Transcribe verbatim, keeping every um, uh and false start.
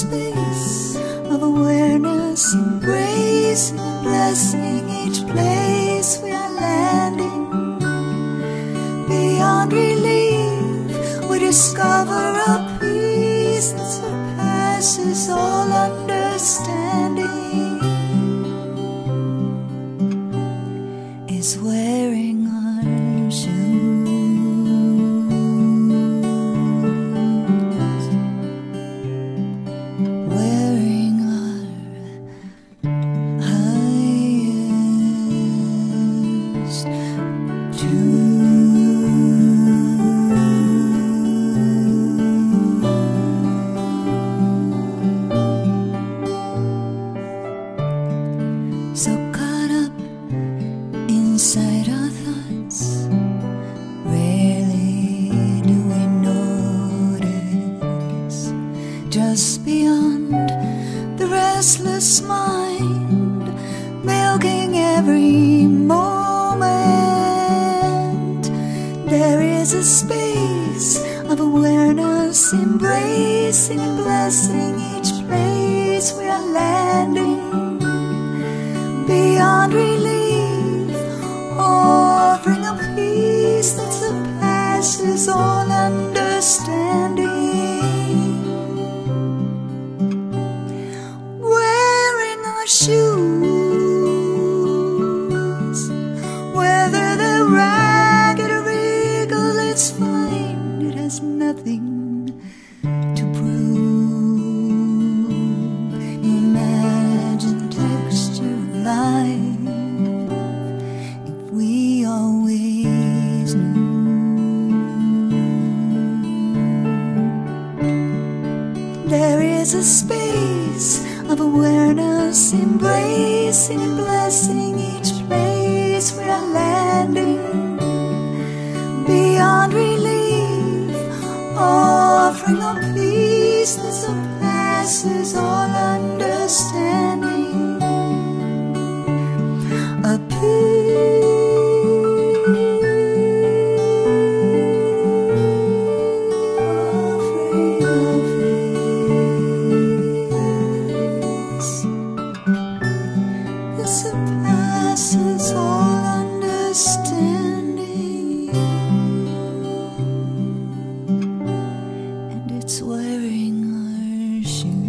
space of awareness, embracing and blessing each place we are landing. Beyond relief, we discover a peace that surpasses all understanding. Is wearing our shoes, wearing our highest shoes. So caught up inside our thoughts, rarely do we notice. Just beyond the restless mind, milking every moment, there is a space of awareness, embracing and blessing each place we are landing. Beyond relief, offering a peace that surpasses all understanding. Wearing our shoes, whether they're ragged or regal, it's fine, it has nothing to prove. Imagine texture of life if we always knew. There is a space of awareness, embracing and blessing each place we are landing. Beyond relief, offering a peace that surpasses all understanding. A peace, offering a peace that surpasses all understanding. And it's wearing our shoes.